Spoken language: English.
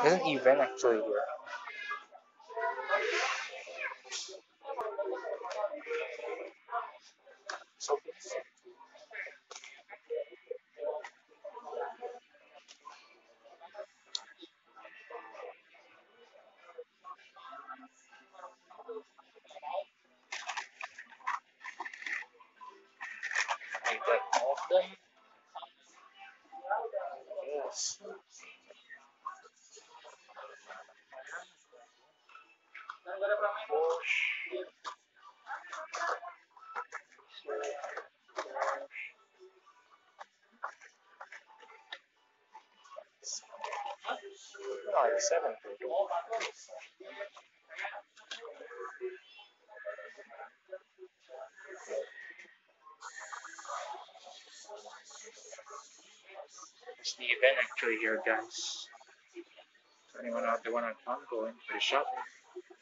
There's an event actually here. So basically, I got all of them. Yes. Push, no, it's seven total. It's the event actually here, guys. So anyone out there wanna come, go in for the shop.